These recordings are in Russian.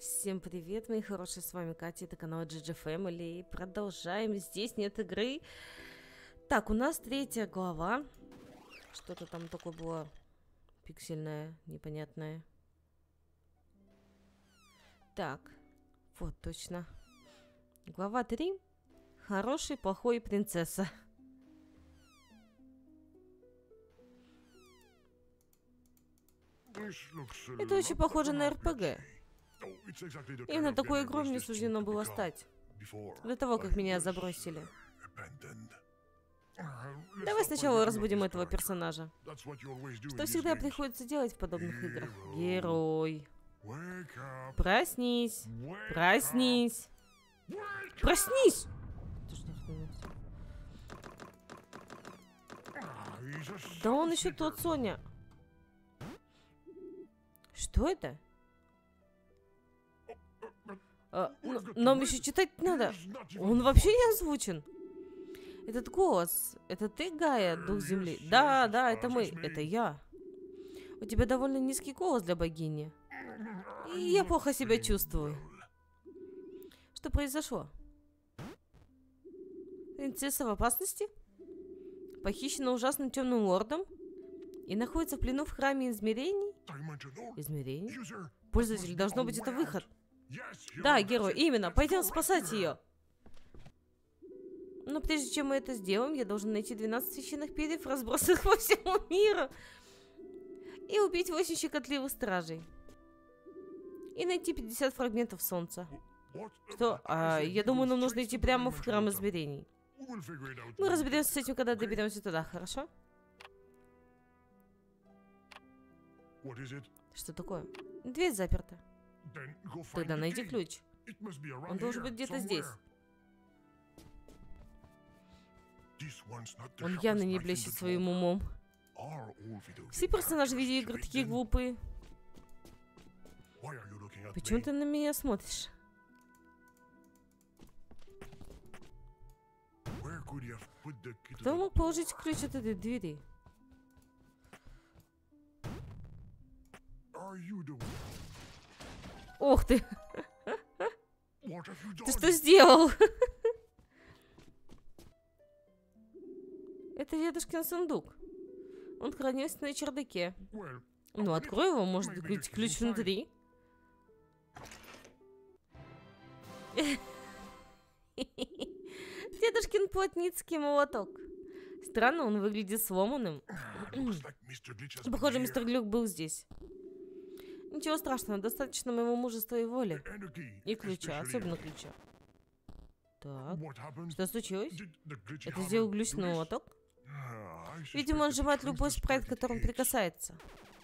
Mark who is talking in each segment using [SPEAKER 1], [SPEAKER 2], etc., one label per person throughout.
[SPEAKER 1] Всем привет, мои хорошие, с вами Катя, это канал GG Family. Продолжаем, здесь нет игры. Так, у нас 3-я глава. Что-то там такое было пиксельное, непонятное. Так, вот точно. Глава 3. Хороший, плохой принцесса. Это очень похоже на РПГ. Именно такой игрой мне суждено было стать. До того, как меня забросили. Давай сначала разбудим этого персонажа. Что всегда приходится делать в подобных играх? Герой. Проснись. Проснись. Проснись! Да он еще тот, Соня. Что это? Нам еще читать надо. Он вообще не озвучен. Этот голос, это ты, Гая, дух земли? Да, да, это мы, это я. У тебя довольно низкий голос для богини. И я плохо себя чувствую. Что произошло? Принцесса в опасности? Похищена ужасным темным лордом? И находится в плену в храме измерений? Измерений? Пользователь, должно быть, это выход. Да, герой, именно. Пойдем спасать ее. Но прежде чем мы это сделаем, я должен найти 12 священных перьев, разбросанных по всему миру. И убить 8 щекотливых стражей. И найти 50 фрагментов солнца. Что? Я думаю, нам нужно идти прямо в храм измерений. Мы разберемся с этим, когда доберемся туда, хорошо? Что такое? Дверь заперта. Тогда найди ключ. Он должен быть где-то здесь. Он явно не блещет своим умом. Все персонажи видеоигр такие глупые. Почему ты на меня смотришь? Кто мог положить ключ от этой двери? Ох ты! Ты что сделал? Это дедушкин сундук. Он хранился на чердаке. Ну, открой его, может быть, ключ внутри. Дедушкин плотницкий молоток. Странно, он выглядит сломанным. Похоже, мистер Глюк был здесь. Ничего страшного, достаточно моего мужества и воли. И ключа, особенно ключа. Так, что случилось? Это сделал глючный молоток? Видимо, он сжимает любой спрайт, к которому прикасается.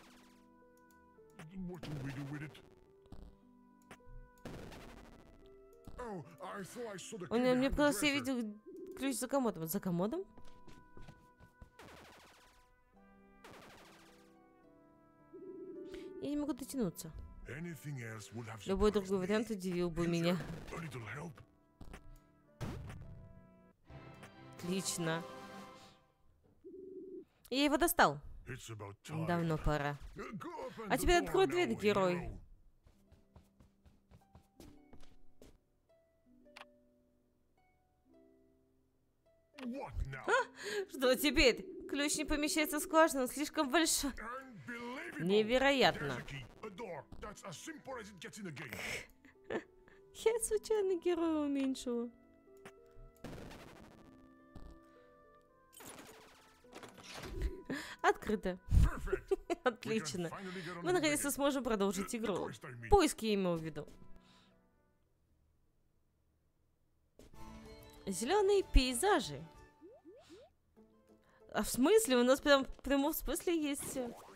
[SPEAKER 1] Мне показалось, я видел ключ за комодом. За комодом? Я не могу дотянуться. Любой другой вариант удивил бы меня. Отлично. Я его достал. Давно пора. А теперь открой дверь, герой. Что теперь? Ключ не помещается в скважину, он слишком большой. Невероятно. Я случайно героя уменьшила. Открыто. Отлично. Мы наконец-то сможем продолжить игру. Поиски я имел в виду. Зеленые пейзажи. А в смысле? У нас прям в прямом смысле есть...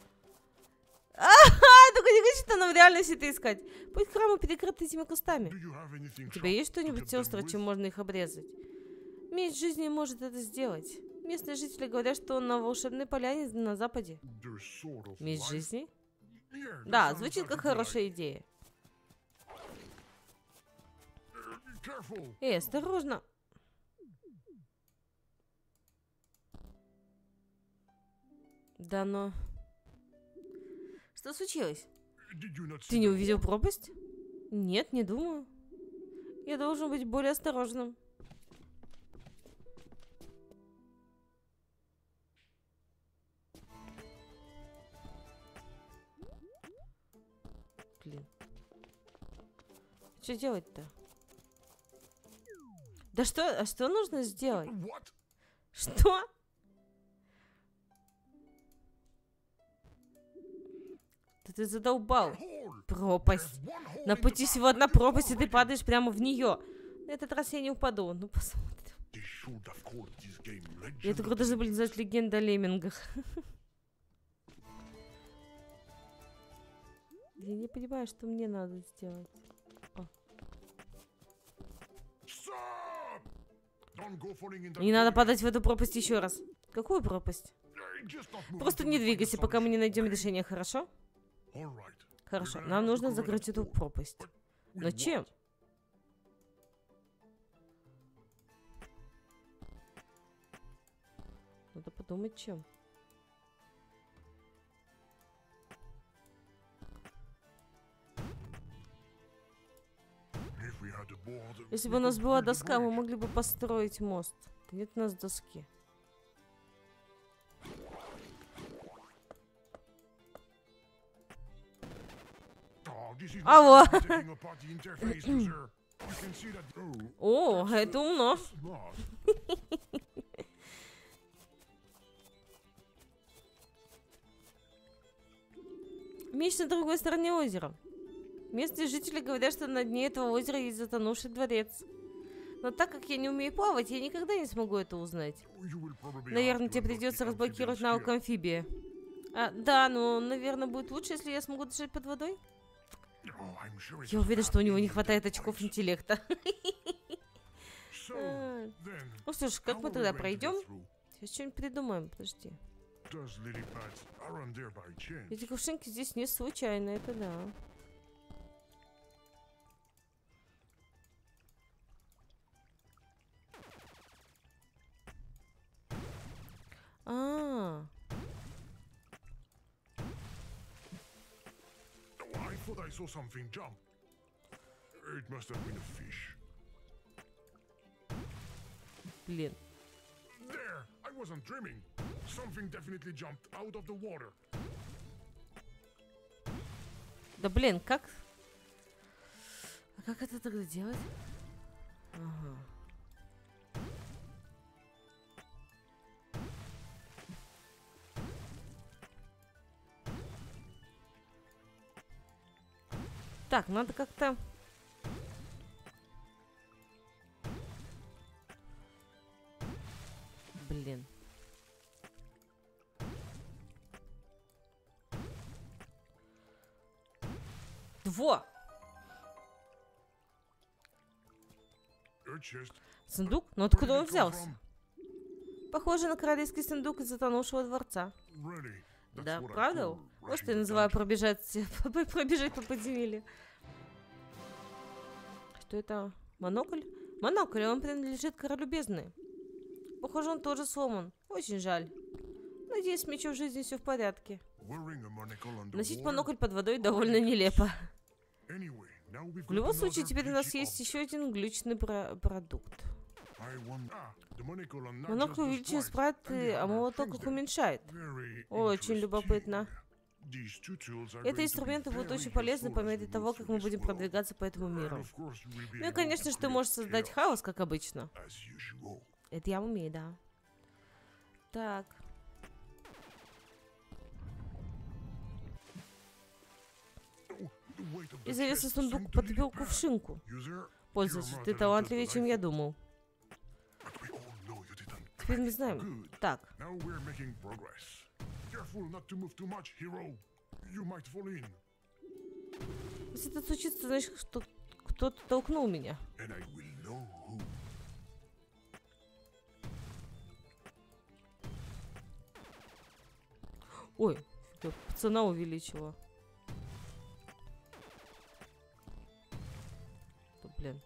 [SPEAKER 1] Только не говори, что нам в реальности это искать. Путь к храму перекрыт этими кустами. У тебя есть что-нибудь острое, чем можно их обрезать? Меч жизни может это сделать. Местные жители говорят, что он на волшебной поляне на западе. Меч жизни? Да, звучит как хорошая идея. Эй, осторожно. Да, но... Что случилось? Ты не увидел пропасть? Нет, не думаю. Я должен быть более осторожным. Блин. Что делать-то? Да что? А что нужно сделать? Что? Да ты задолбал. Пропасть. На пути всего одна пропасть, и ты падаешь прямо в нее. На этот раз я не упаду. Ну, посмотрим. И эту игру должны были назвать «Легенда о леммингах». Я не понимаю, что мне надо сделать. О. Не надо падать в эту пропасть еще раз. Какую пропасть? Просто не двигайся, пока мы не найдем решение, хорошо? Хорошо, нам нужно закрыть эту пропасть. Но чем? Надо подумать, чем. Если бы у нас была доска, мы могли бы построить мост. Да нет у нас доски. Алло! О, это умно. Меч на другой стороне озера. Местные жители говорят, что на дне этого озера есть затонувший дворец. Но так как я не умею плавать, я никогда не смогу это узнать. Наверное, тебе придется разблокировать навык амфибия. Да, но, наверное, будет лучше, если я смогу дышать под водой. Я уверен, что у него не хватает очков интеллекта. Ну что ж, как мы тогда пройдем? Сейчас что-нибудь придумаем, подожди. Эти кувшинки здесь не случайно, это да.
[SPEAKER 2] I saw something jump. It must have been a fish.
[SPEAKER 1] Блин.
[SPEAKER 2] There! I wasn't dreaming. Something definitely jumped out of the water.
[SPEAKER 1] Да блин, как? А как это тогда делать? Ага. Так, надо как-то... Блин. Во! Сундук? Но откуда он взялся? Похоже на королевский сундук из затонувшего дворца. Да, правда? Вот что я называю пробежать по подземелью. Что это? Монокль? Монокль, он принадлежит королю бездны. Похоже, он тоже сломан. Очень жаль. Надеюсь, с мечом в жизни все в порядке. Носить монокль под водой довольно нелепо. В любом случае, теперь у нас есть еще один глючный продукт. Монокль увеличивает спрайты, а молоток их уменьшает. Очень любопытно. Эти инструменты будут очень полезны по мере того, как мы будем продвигаться по этому миру. Ну и, конечно же, ты можешь создать хаос, как обычно. Это я умею, да. Так. И завеса сундук подбил кувшинку. Пользователь, ты талантливее, чем я думал. Теперь мы знаем. Так. Если это случится, значит, что кто-то толкнул меня. Ой, пацана увеличила. Да, блин.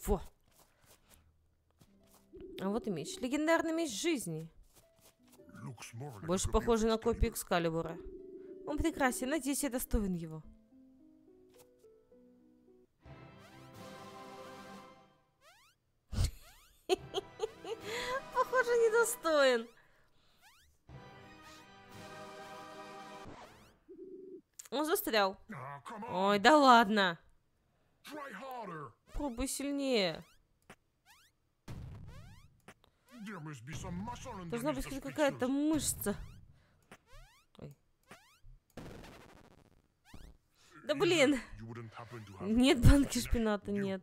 [SPEAKER 1] Во. А вот и меч. Легендарный меч жизни. Больше похоже на копию Экскалибура. Он прекрасен, надеюсь, я достоин его. Похоже, недостоин. Он застрял. Ой, да ладно. Пробуй сильнее. Должна быть хоть какая-то мышца. Ой. Да блин. Нет банки шпината, нет.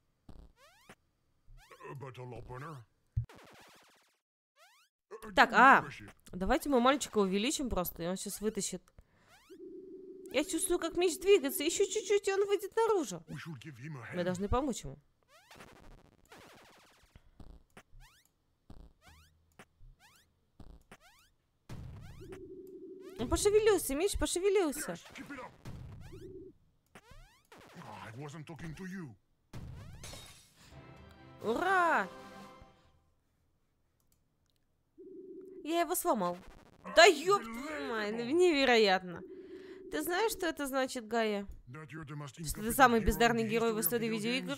[SPEAKER 1] Так, давайте мы мальчика увеличим просто, и он сейчас вытащит. Я чувствую, как меч двигается. Еще чуть-чуть, и он выйдет наружу. Мы должны помочь ему. Он пошевелился, меч пошевелился. Ура! Я его сломал. Да ёб твою мать, невероятно. Ты знаешь, что это значит, Гая? Что ты самый бездарный герой в истории видеоигр?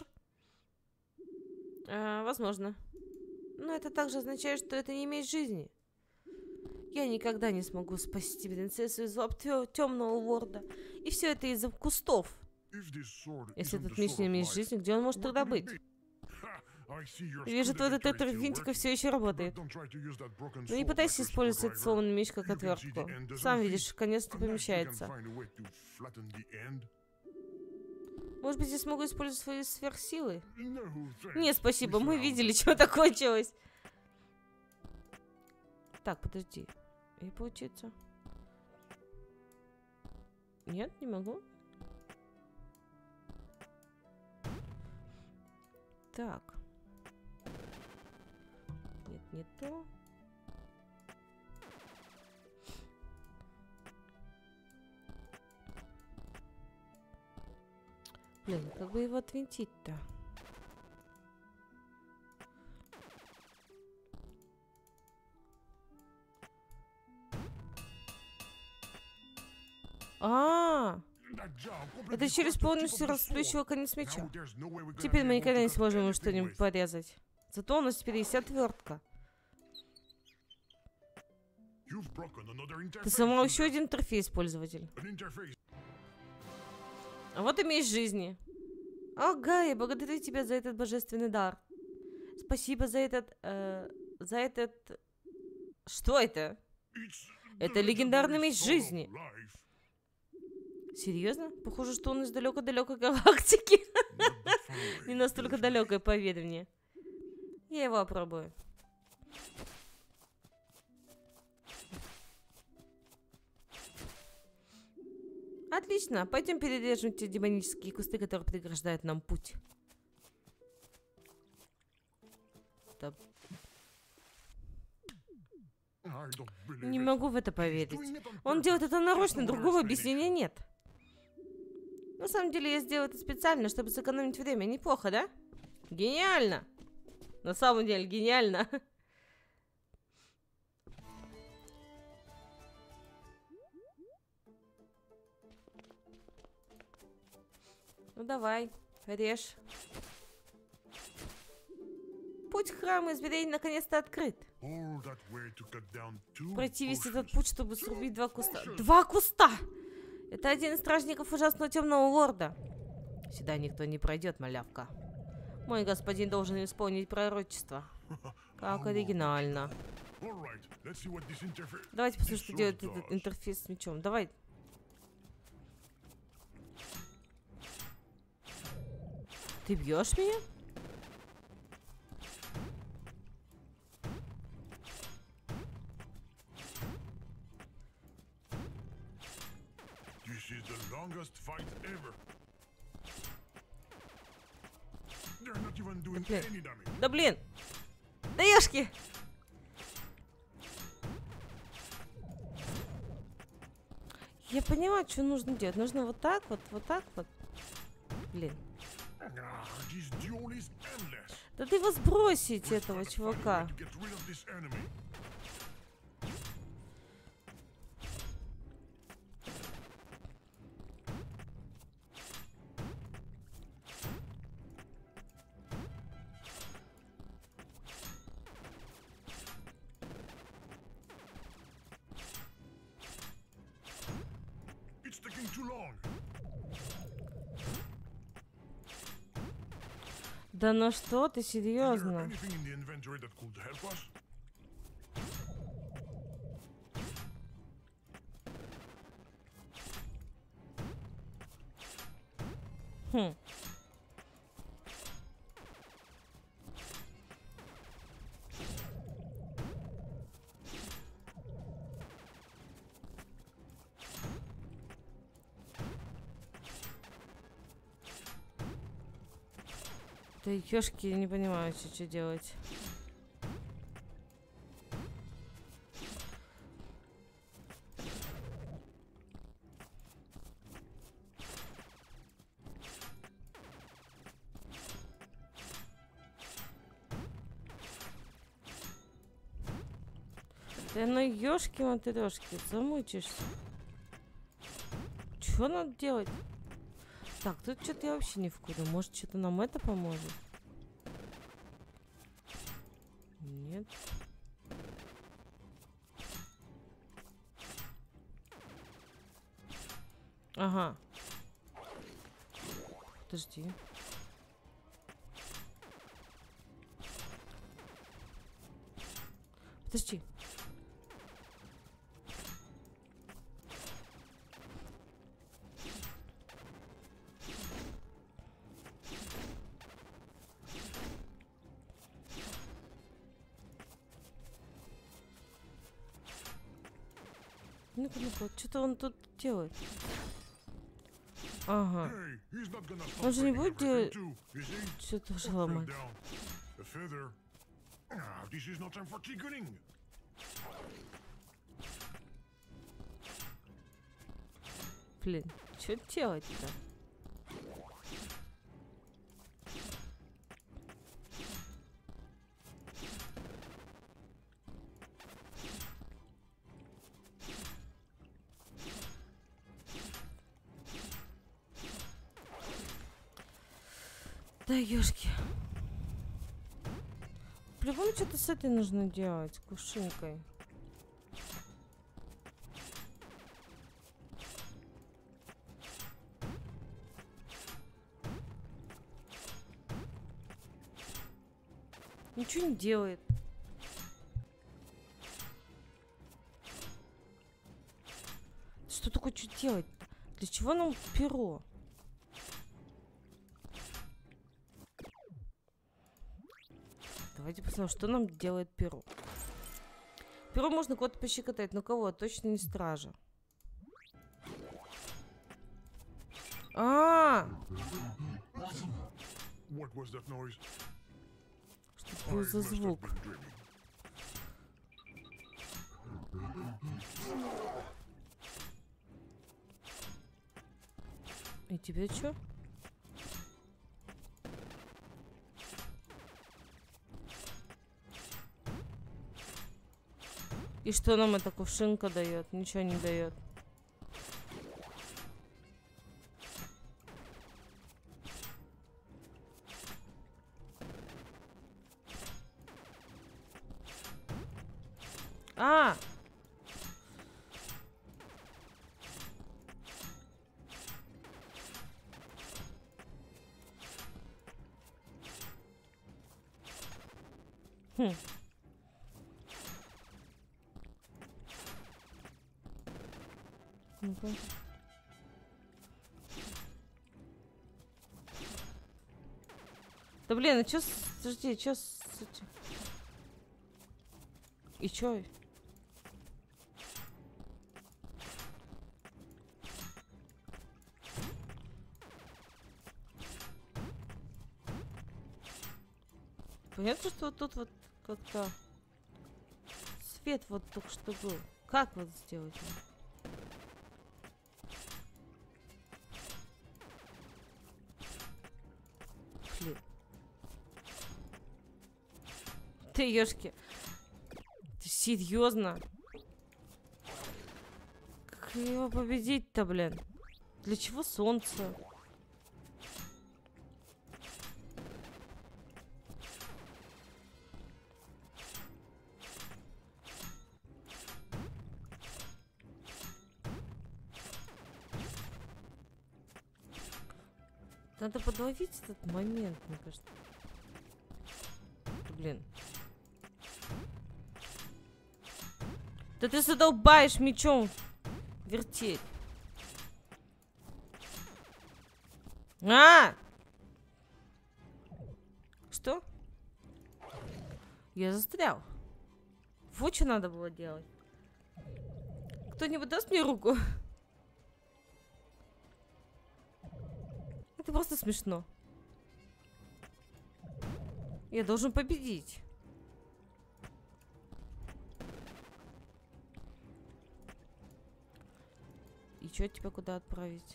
[SPEAKER 1] Возможно. Но это также означает, что это не имеет жизни. Я никогда не смогу спасти принцессу из лап темного лорда. И все это из-за кустов. Если этот меч не имеет жизни, где он может тогда быть? Вижу, твой детектор винтика все еще работает. Но не пытайся использовать этот сломанный меч как отвертку. Сам видишь, конец-то помещается. Может быть, я смогу использовать свои сверхсилы? Нет, спасибо, мы видели, что это кончилось. Так, подожди. И получится? Нет, не могу. Так. Нет, не то. Блин, как бы его отвинтить-то? Это через полностью расплющило конец меча. Теперь мы никогда не сможем ему что-нибудь порезать. Зато у нас теперь есть отвертка. Ты сломал еще один интерфейс, пользователь. А вот и меч жизни. О, Гая, благодарю тебя за этот божественный дар. Спасибо за этот... Что это? Это легендарный меч жизни. Серьезно? Похоже, что он из далекой-далекой галактики. Не настолько далекой, поверь мне. Я его опробую. Отлично. Пойдем перережем те демонические кусты, которые преграждают нам путь. Да. Не могу в это поверить. Он делает это нарочно, другого объяснения нет. На самом деле я сделал это специально, чтобы сэкономить время. Неплохо, да? Гениально! На самом деле, гениально. Ну давай, режь. Путь к храму зверей наконец-то открыт. Пройти весь этот путь, чтобы срубить 2 куста. 2 куста! Это один из стражников ужасного темного лорда. Сюда никто не пройдет, малявка. Мой господин должен исполнить пророчество. Как оригинально. Давайте посмотрим, что делает этот интерфейс с мечом. Давай. Ты бьешь меня? Да блин! Да ешки! Я понимаю, что нужно делать. Нужно вот так вот, вот так вот. Блин.
[SPEAKER 2] This duel is endless.
[SPEAKER 1] Да ты его сбросить, этого чувака.
[SPEAKER 2] To get rid of this enemy. It's taking too long.
[SPEAKER 1] Да ну что ты,
[SPEAKER 2] Is there
[SPEAKER 1] серьезно?
[SPEAKER 2] anything in the inventory that could help us?
[SPEAKER 1] Хм. Да ёшки, я не понимаю, что делать. Да ну ёшки-матрешки, замучишься. Чё надо делать? Так, тут что-то я вообще не в курсе. Может, что-то нам это поможет? Нет. Ага. Подожди. Подожди. Ну-ка, ну-ка, что-то он тут делает. Ага.
[SPEAKER 2] Hey, he's not gonna stop
[SPEAKER 1] Он же не
[SPEAKER 2] breaking
[SPEAKER 1] будет
[SPEAKER 2] everything
[SPEAKER 1] делать
[SPEAKER 2] too, you see?
[SPEAKER 1] что-то
[SPEAKER 2] What fell
[SPEAKER 1] ломать.
[SPEAKER 2] down? A feather. This is not time for tinkering.
[SPEAKER 1] Блин, что делать-то? Да ёшки. По-любому что-то с этой нужно делать, с кувшинкой. Ничего не делает. Что такое, что делать-то? Для чего нам перо? Давайте посмотрим, что нам делает перо. Перо можно кого-то пощекотать, но кого? Точно не стража.
[SPEAKER 2] What was that noise?
[SPEAKER 1] Что был за звук? И тебе что? И что нам эта кувшинка дает? Ничего не дает. А! Хм. Ну-ка. Да блин, а чё подожди, чё с этим? И чё? Понятно, что вот тут вот как-то свет вот только что был. Как вот сделать? Ты ёшки. Ты серьезно? Как его победить-то, блин? Для чего солнце? Надо подловить этот момент, мне кажется. Блин. Да ты задолбаешь мечом вертеть. А! Что? Я застрял. Вот что надо было делать. Кто-нибудь даст мне руку? Это просто смешно. Я должен победить. И чё, тебя куда отправить?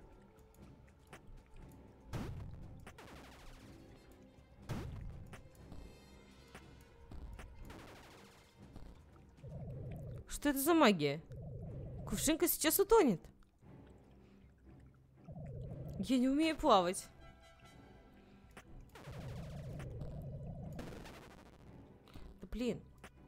[SPEAKER 1] Что это за магия? Кувшинка сейчас утонет. Я не умею плавать. Да блин.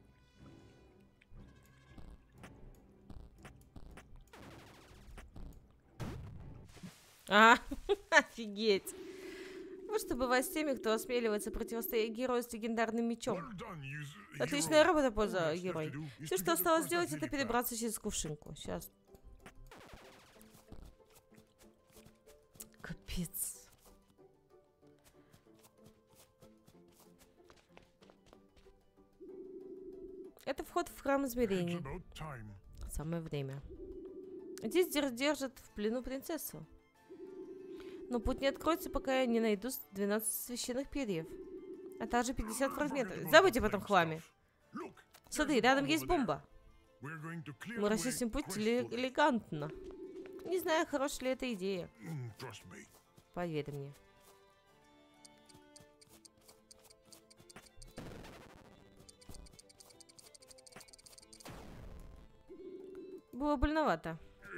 [SPEAKER 1] А, офигеть. Вот что бывает с теми, кто осмеливается противостоять герою с легендарным мечом. Отличная работа, поза герой. Все, что осталось сделать, это перебраться через кувшинку. Сейчас. Капец. Это вход в храм измерений. Самое время. Здесь держат в плену принцессу. Но путь не откроется, пока я не найду 12 священных перьев. А также 50 фрагментов. Забудьте об этом хламе. Смотри, рядом есть бомба. Мы расчистим путь элегантно. Не знаю, хорошая ли эта идея. Поверь мне. Было больновато.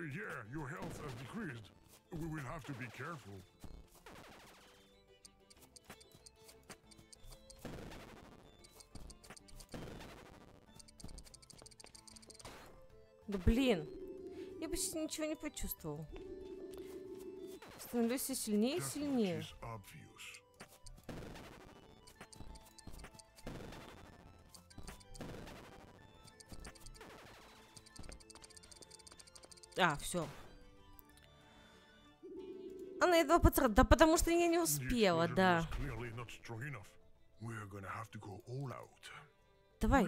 [SPEAKER 1] Да блин. Я почти ничего не почувствовал. Становлюсь все сильнее и сильнее. А, все. Она едва поцарапала. Да потому что я не успела, да. Давай.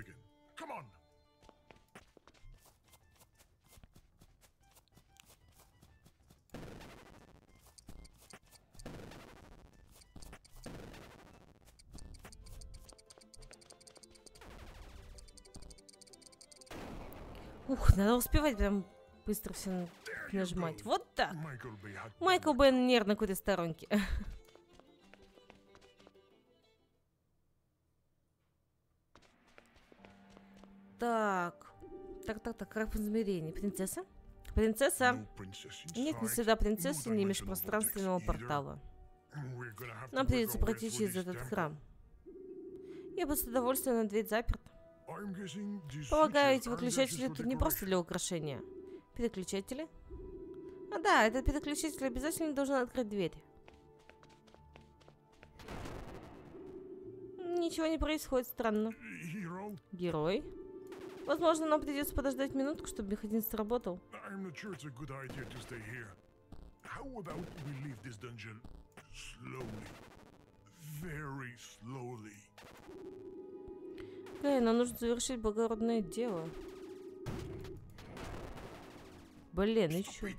[SPEAKER 1] Ух, надо успевать прям быстро все нажимать. Вот так. Майкл Бен нервно курит в сторонке. Так. Так, как измерение. Принцесса? Принцесса? Нет, не сюда принцессы, не межпространственного портала. Нам придется пройти через этот храм. Я бы с удовольствием, но дверь заперта. Полагаю, эти выключатели тут не просто для украшения. Переключатели? А да, этот переключатель обязательно должен открыть дверь. Ничего не происходит, странно. Герой? Возможно, нам придется подождать минутку, чтобы механизм сработал. Эй, нам нужно завершить благородное дело. Блин, еще.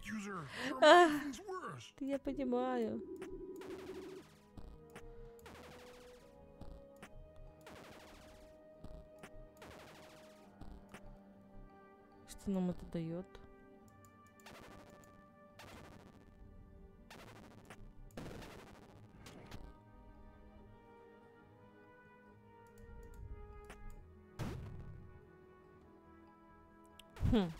[SPEAKER 1] Я понимаю. Что нам это дает? Хм.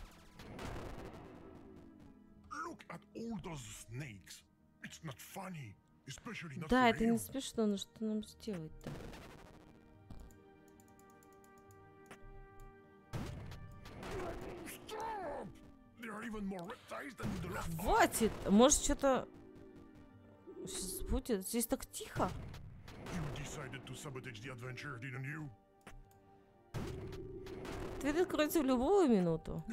[SPEAKER 1] Да, это не смешно, но что нам сделать-то? Хватит! Может, что-то сейчас будет? Здесь так тихо. Ответ откроется в любую минуту.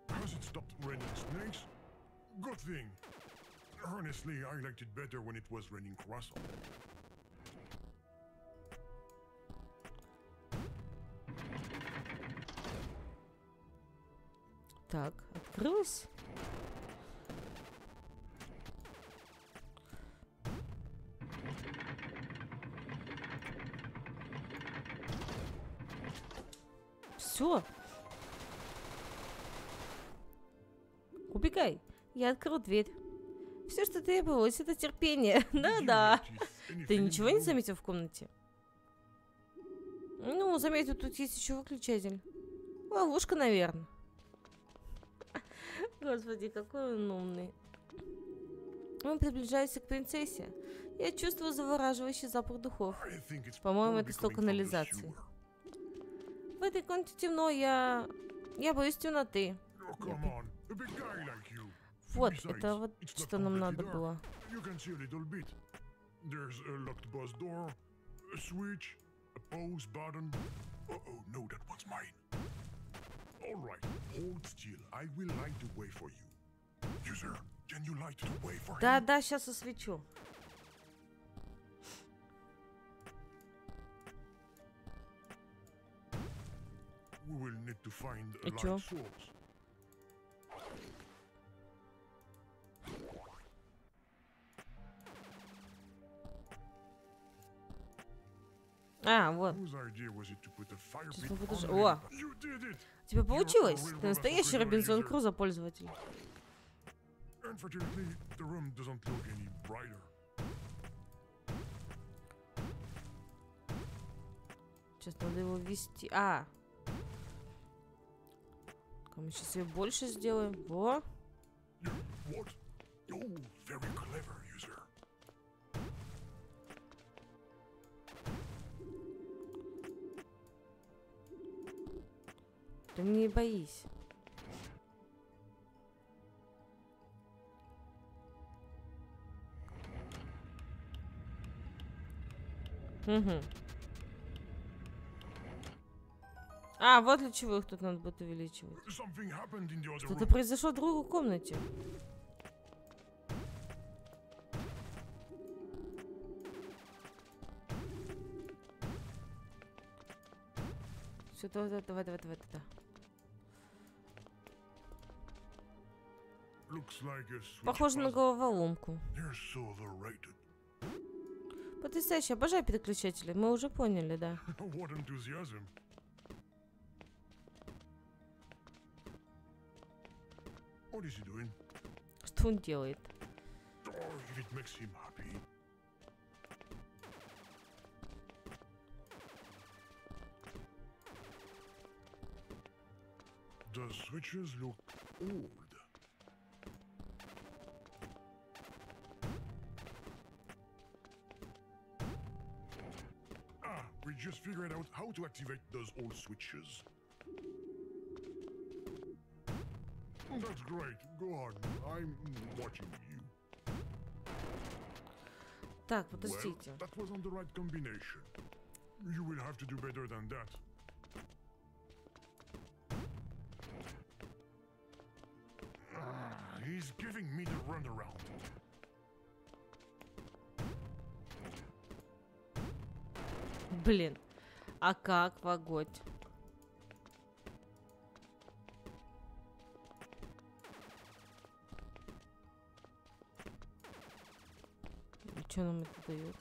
[SPEAKER 1] Так, открылось. Все. Убегай. Я открыл дверь. Все, что требовалось, это терпение. Да-да. Ты ничего не заметил в комнате? Ну, заметил, тут есть еще выключатель. Ловушка, наверное. Господи, какой он умный. Мы приближаемся к принцессе. Я чувствую завораживающий запах духов. По-моему, это сток канализации. В этой комнате темно, я боюсь темноты. Вот, это вот что нам надо было. Да, сейчас освечу. И чё? А, вот. О! Тебе получилось? Ты настоящий Робинзон Крузо пользователь. Сейчас надо его ввести. А! Мы сейчас ее больше сделаем. Во! Ты не боись. Угу. А, вот для чего их тут надо будет увеличивать. Что-то произошло в другой комнате. Все, давай. Похоже на головоломку. Потрясающе, обожаю переключатели. Мы уже поняли, да. Что он делает?
[SPEAKER 2] The switches look old. We just figured out how to activate those old switches. That's great. Go on. I'm watching you.
[SPEAKER 1] Так, подождите.
[SPEAKER 2] Well, that wasn't the right combination. You will have to do better than that. He's giving me the runaround.
[SPEAKER 1] Блин, а как погодь? Что нам это дает?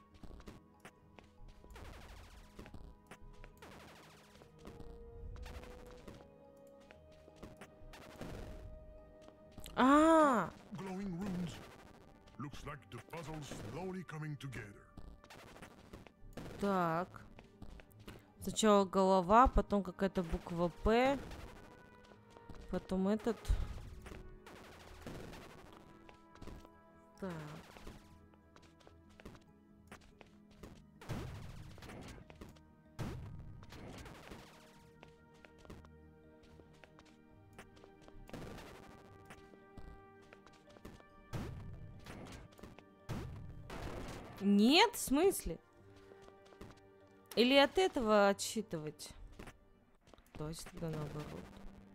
[SPEAKER 2] Glowing runes. Looks like the puzzle's slowly coming together.
[SPEAKER 1] Так. Сначала голова, потом какая-то буква П. Потом этот. Так. Нет, в смысле? Или от этого отсчитывать? То есть тогда наоборот.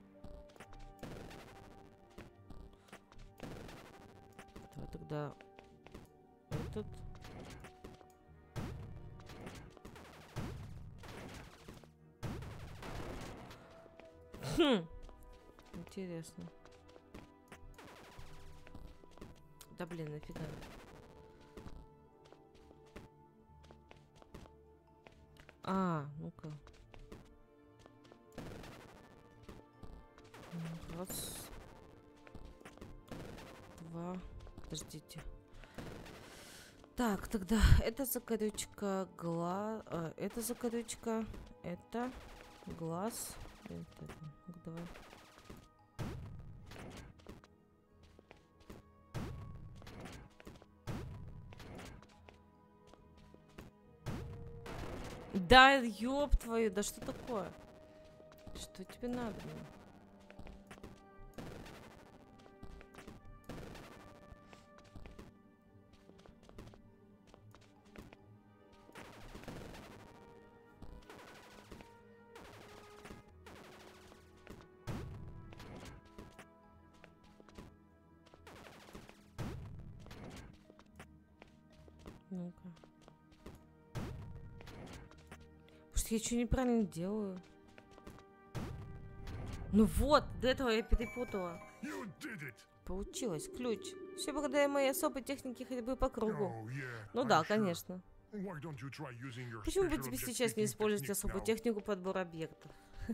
[SPEAKER 1] Давай тогда этот. Интересно. Да блин, нафига. Ну-ка. Раз. Два. Подождите. Так, тогда это закорючка, это закорючка, это глаз. Это. Давай. Да, ёб твою, да что такое? Что тебе надо? Ну-ка. Может, я что неправильно делаю? Ну вот, до этого я перепутала. Получилось, ключ. Все благодаря моей особой технике ходьбы по кругу. Ну да, конечно. Почему бы тебе сейчас не использовать особую технику подбора объектов?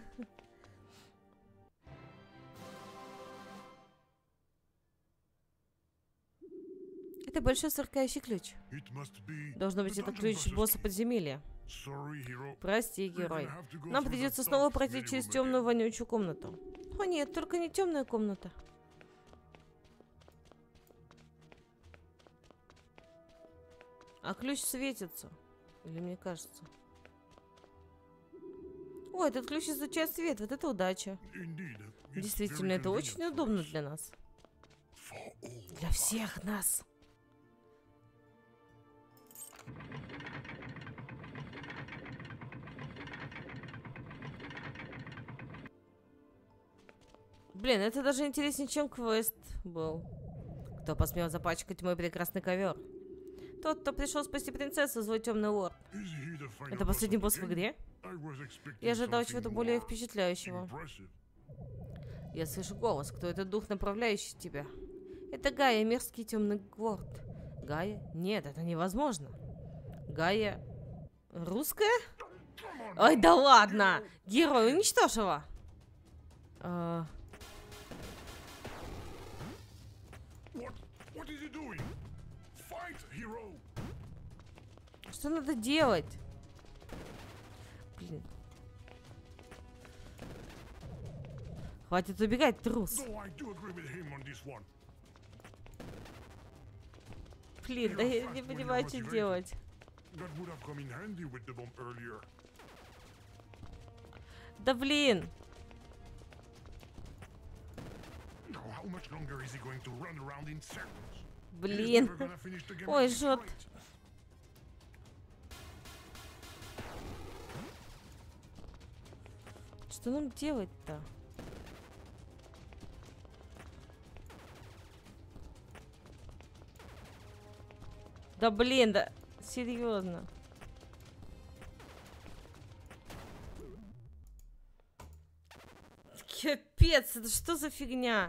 [SPEAKER 1] Это большой сверкающий ключ. Должно быть, это ключ босса подземелья. Прости, герой. Нам придется снова пройти через темную вонючую комнату. О нет, только не темная комната. А ключ светится. Или мне кажется. О, этот ключ излучает свет. Вот это удача. Действительно, это очень удобно для нас. Для всех нас. Блин, это даже интереснее, чем квест был. Кто посмел запачкать мой прекрасный ковер? Тот, кто пришел спасти принцессу, злой темный лорд. Это последний босс в игре? Я ожидал чего-то более впечатляющего. Я слышу голос. Кто этот дух, направляющий тебя? Это Гая, мерзкий темный лорд. Гая? Нет, это невозможно. Гая... Русская? Ой, да ладно! Герой, уничтожь его! Что надо делать? Блин. Хватит убегать, трус. Блин, да я не понимаю, что делать. Да блин. Блин. Ой, жжет. Что нам делать-то? Да блин, да серьезно. Капец, это что за фигня?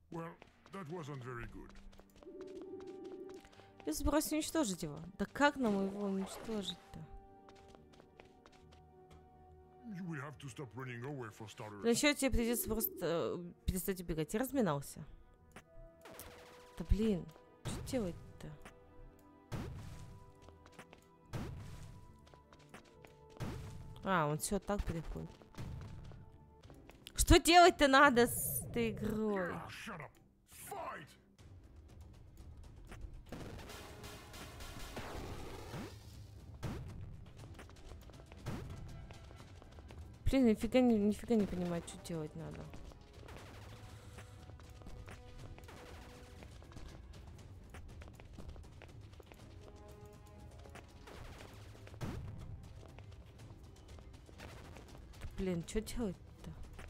[SPEAKER 1] Если просто уничтожить его. Да как нам его уничтожить-то? Насчет тебе придется просто перестать убегать. Я разминался. Да блин, что делать-то? А, он все так переходит. Что делать-то надо? этой игрой.
[SPEAKER 2] Shut up. Fight!
[SPEAKER 1] Блин, нифига не понимаю, что делать надо. Блин, что делать-то?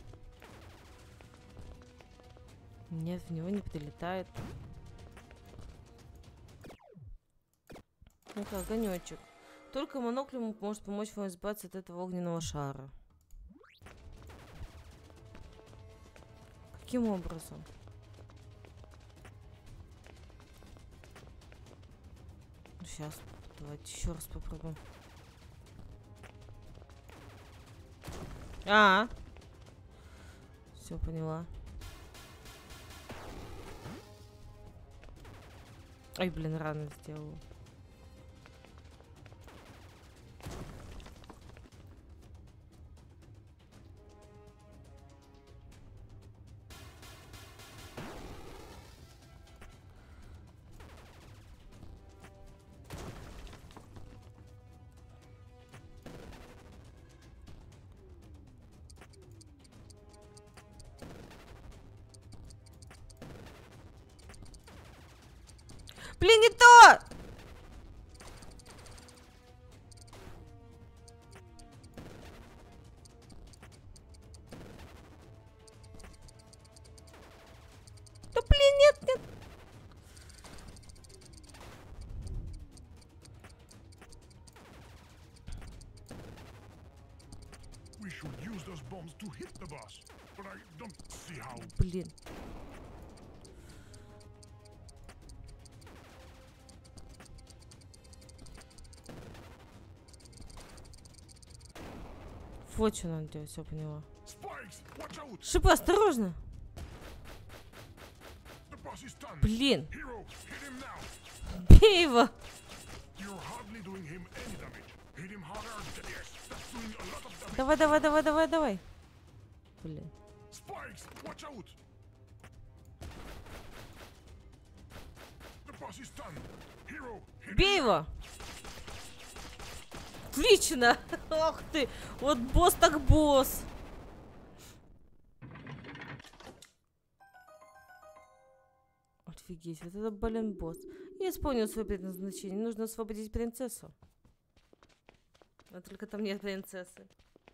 [SPEAKER 1] Нет, в него не прилетает. Ну-ка, огонечек. Только монокль может помочь вам избавиться от этого огненного шара. Каким образом? Сейчас, давайте еще раз попробуем. Все поняла. Ай, блин, рано сделала. Блин, не то! Да блин, нет.
[SPEAKER 2] We should use those bombs to hit the boss, but I don't see how.
[SPEAKER 1] Блин. Вот что надо делать, все поняла. Шипы, осторожно! Блин! Бей его! Давай. Блин. Бей его! Отлично! Ах ты! Вот босс так босс! Офигеть, вот это, блин, босс. Я исполнил свое предназначение. Нужно освободить принцессу. А только там нет принцессы.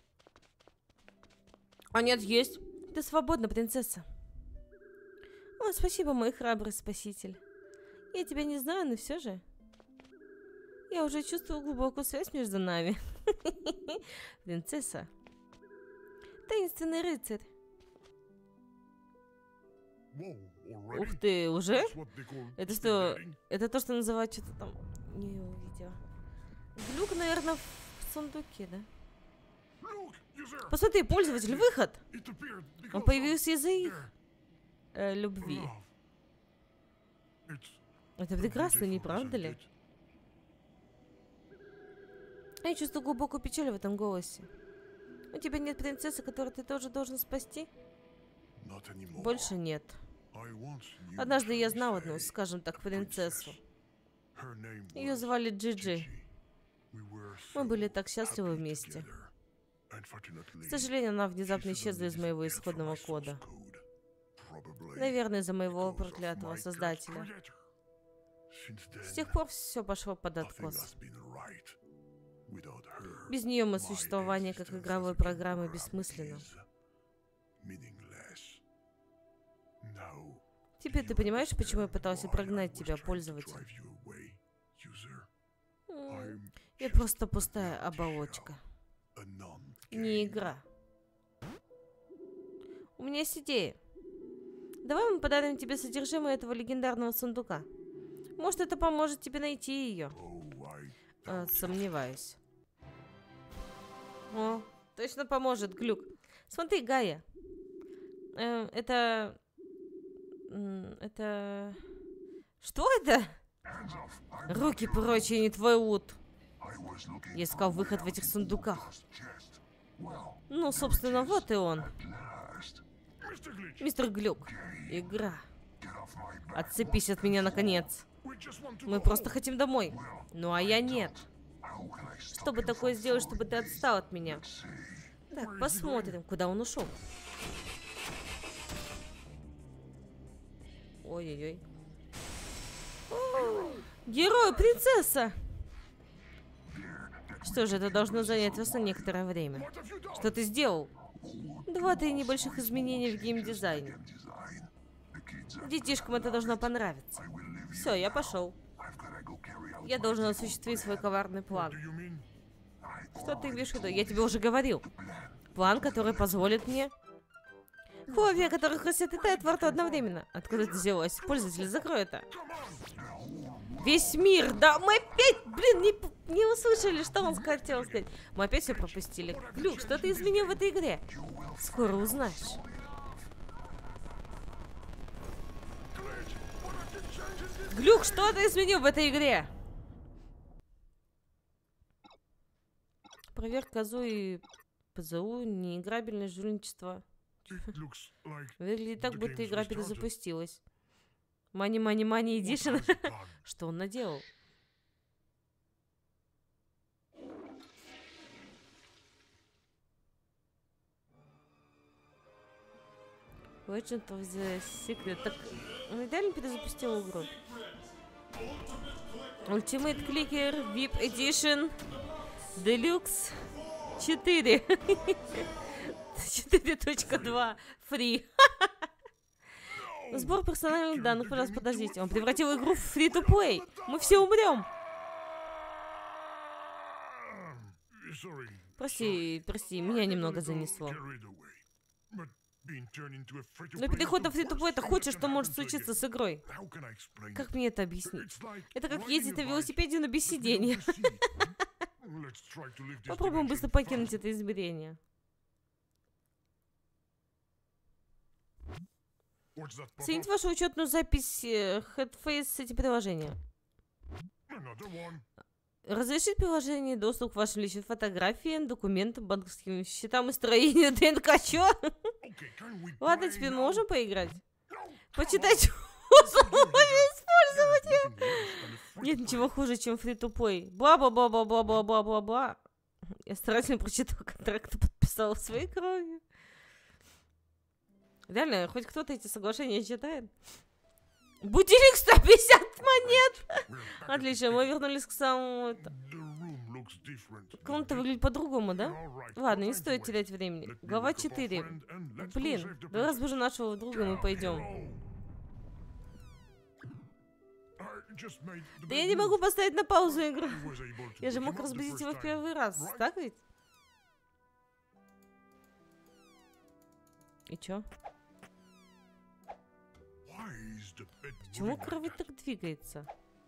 [SPEAKER 1] А нет, есть. Ты свободна, принцесса. О, спасибо, мой храбрый спаситель. Я тебя не знаю, но все же. Я уже чувствую глубокую связь между нами. Принцесса. Таинственный рыцарь. Ух ты, уже? Это что? Это то, что называют что-то там... Не увидела. Глюк, наверное, в сундуке, да? Посмотри, пользователь, выход! Он появился из-за их любви. Это прекрасно, не правда ли? Я чувствую глубокую печаль в этом голосе. У тебя нет принцессы, которую ты тоже должен спасти? Больше нет. Однажды я знал одну, скажем так, принцессу. Ее звали Джиджи. Мы были так счастливы вместе. К сожалению, она внезапно исчезла из моего исходного кода. Наверное, из-за моего проклятого создателя. С тех пор все пошло под откос. Без нее мое существование как игровой программы бессмысленно. Теперь ты понимаешь, почему я пытался прогнать тебя, пользователь? Я просто пустая оболочка. Не игра. У меня есть идея. Давай мы подарим тебе содержимое этого легендарного сундука. Может, это поможет тебе найти ее. Сомневаюсь. О, точно поможет, Глюк. Смотри, Гая. Это... Что это? Руки прочь, я не твой лут. Я искал выход в этих сундуках. Ну, собственно, вот и он.
[SPEAKER 2] Mr. Glitch,
[SPEAKER 1] Мистер Глюк. Игра. Отцепись от меня, наконец.
[SPEAKER 2] we just want to
[SPEAKER 1] Мы
[SPEAKER 2] go
[SPEAKER 1] просто
[SPEAKER 2] home.
[SPEAKER 1] хотим домой. Ну а я нет. Что бы такое сделать, чтобы ты отстал от меня? Так, посмотрим, куда он ушел. Ой-ой-ой. О, герой, принцесса! Что же, это должно занять вас на некоторое время.
[SPEAKER 2] What have you done?
[SPEAKER 1] Что ты сделал? 2-3 небольших изменения в геймдизайне. Детишкам это должно понравиться. Все, я пошел. Я должен осуществить свой коварный план.
[SPEAKER 2] Do you mean?
[SPEAKER 1] Что ты имеешь в виду? Я тебе уже говорил. План, который позволит мне... Фобия, которая хоть и тает во рту одновременно. Откуда это взялось? Пользователь, закрой это. Весь мир, да, мы опять, блин, не услышали, что он хотел сказать. Мы опять все пропустили. Глюк, что ты изменил в этой игре? Скоро узнаешь. Глюк, что ты изменил в этой игре? Проверка АЗУ и ПЗУ, неиграбельность, жульничество.
[SPEAKER 2] It looks like
[SPEAKER 1] Выглядит так,
[SPEAKER 2] The
[SPEAKER 1] будто
[SPEAKER 2] game's
[SPEAKER 1] игра
[SPEAKER 2] restarted.
[SPEAKER 1] перезапустилась. Мани Эдишн.
[SPEAKER 2] what has it done?
[SPEAKER 1] Что он наделал? Legend of the Secret. Так, он идеально перезапустил игру. Ultimate Clicker, VIP Edition, Deluxe 4. 4.2. Free. Сбор персональных данных, пожалуйста, подождите. Он превратил игру в free-to-play. Мы все умрем.
[SPEAKER 2] Sorry.
[SPEAKER 1] Прости, меня немного занесло.
[SPEAKER 2] Carried away. But being turned into a free-to-play
[SPEAKER 1] Но переход на
[SPEAKER 2] is the
[SPEAKER 1] free-to-play, это
[SPEAKER 2] worst thing
[SPEAKER 1] худшее,
[SPEAKER 2] that
[SPEAKER 1] что
[SPEAKER 2] can
[SPEAKER 1] может
[SPEAKER 2] happen to a
[SPEAKER 1] случиться
[SPEAKER 2] game.
[SPEAKER 1] с игрой.
[SPEAKER 2] How can I explain
[SPEAKER 1] Как
[SPEAKER 2] it?
[SPEAKER 1] мне это объяснить?
[SPEAKER 2] It's like
[SPEAKER 1] Это как
[SPEAKER 2] riding
[SPEAKER 1] ездить на
[SPEAKER 2] a bike
[SPEAKER 1] велосипеде, но без
[SPEAKER 2] with no
[SPEAKER 1] сидения.
[SPEAKER 2] seat. Let's try to leave this
[SPEAKER 1] Попробуем
[SPEAKER 2] dimension
[SPEAKER 1] быстро покинуть
[SPEAKER 2] fast.
[SPEAKER 1] это измерение.
[SPEAKER 2] What's that pop-up?
[SPEAKER 1] Соедините вашу учетную запись Headface с этим приложением.
[SPEAKER 2] Another one.
[SPEAKER 1] Разрешить приложение доступ к вашим личным фотографиям, документам, банковским счетам и строению ДНК. Чё?
[SPEAKER 2] Okay, can we
[SPEAKER 1] Ладно,
[SPEAKER 2] play
[SPEAKER 1] теперь мы
[SPEAKER 2] now?
[SPEAKER 1] можем поиграть?
[SPEAKER 2] No,
[SPEAKER 1] Почитать
[SPEAKER 2] come
[SPEAKER 1] условия
[SPEAKER 2] on.
[SPEAKER 1] использования.
[SPEAKER 2] Nothing worse than a
[SPEAKER 1] Нет
[SPEAKER 2] free-to-play.
[SPEAKER 1] ничего хуже, чем фри-то-плей. Бла-бла-бла-бла-бла-бла-бла-бла. Я старательно прочитал контракт и подписал своей кровью. Реально, хоть кто-то эти соглашения читает? Будильник 150 монет!
[SPEAKER 2] We're back at
[SPEAKER 1] Отлично,
[SPEAKER 2] the
[SPEAKER 1] мы
[SPEAKER 2] beginning.
[SPEAKER 1] вернулись к самому...
[SPEAKER 2] The room looks different,
[SPEAKER 1] Комната
[SPEAKER 2] doesn't it?
[SPEAKER 1] выглядит по-другому, да?
[SPEAKER 2] All right,
[SPEAKER 1] Ладно,
[SPEAKER 2] no
[SPEAKER 1] не
[SPEAKER 2] time to
[SPEAKER 1] стоит
[SPEAKER 2] waste.
[SPEAKER 1] терять времени.
[SPEAKER 2] Let me
[SPEAKER 1] Глава
[SPEAKER 2] wake up our
[SPEAKER 1] 4.
[SPEAKER 2] friend and let's go
[SPEAKER 1] Блин,
[SPEAKER 2] save the
[SPEAKER 1] да раз
[SPEAKER 2] princess.
[SPEAKER 1] боже нашего друга, мы пойдем.
[SPEAKER 2] I just made the
[SPEAKER 1] Да
[SPEAKER 2] big
[SPEAKER 1] я не могу
[SPEAKER 2] move.
[SPEAKER 1] поставить на паузу игру.
[SPEAKER 2] I was able to
[SPEAKER 1] Я же
[SPEAKER 2] pick
[SPEAKER 1] мог
[SPEAKER 2] him up the
[SPEAKER 1] разбудить
[SPEAKER 2] first
[SPEAKER 1] его в
[SPEAKER 2] time.
[SPEAKER 1] первый раз,
[SPEAKER 2] right?
[SPEAKER 1] так ведь? И чё?
[SPEAKER 2] Why is the bed
[SPEAKER 1] Почему
[SPEAKER 2] moving like
[SPEAKER 1] кровать
[SPEAKER 2] that?
[SPEAKER 1] так двигается?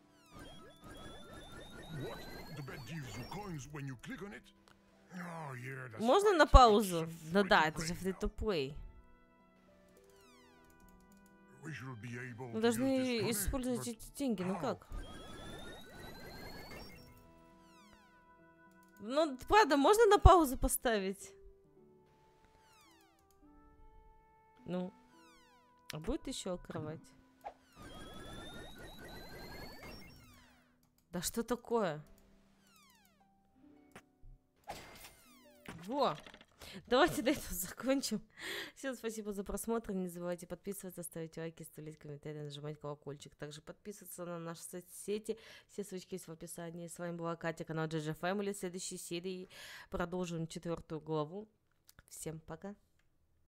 [SPEAKER 2] What? The bed gives you coins when you click on it? Oh, yeah, that's
[SPEAKER 1] Можно
[SPEAKER 2] right.
[SPEAKER 1] на паузу?
[SPEAKER 2] It's a
[SPEAKER 1] Да да, это же
[SPEAKER 2] free-to-play.
[SPEAKER 1] free-to-play.
[SPEAKER 2] We should be able
[SPEAKER 1] Мы
[SPEAKER 2] to
[SPEAKER 1] должны
[SPEAKER 2] use this money,
[SPEAKER 1] использовать
[SPEAKER 2] but
[SPEAKER 1] эти деньги, ну
[SPEAKER 2] how?
[SPEAKER 1] как? Ну, правда, можно на паузу поставить? Ну, а будет еще кровать? Да что такое? Во! Давайте на этом закончим. Всем спасибо за просмотр. Не забывайте подписываться, ставить лайки, оставлять комментарии, нажимать колокольчик. Также подписываться на наши соцсети. Все ссылочки есть в описании. С вами была Катя, канал GG Family. В следующей серии продолжим 4 главу. Всем пока.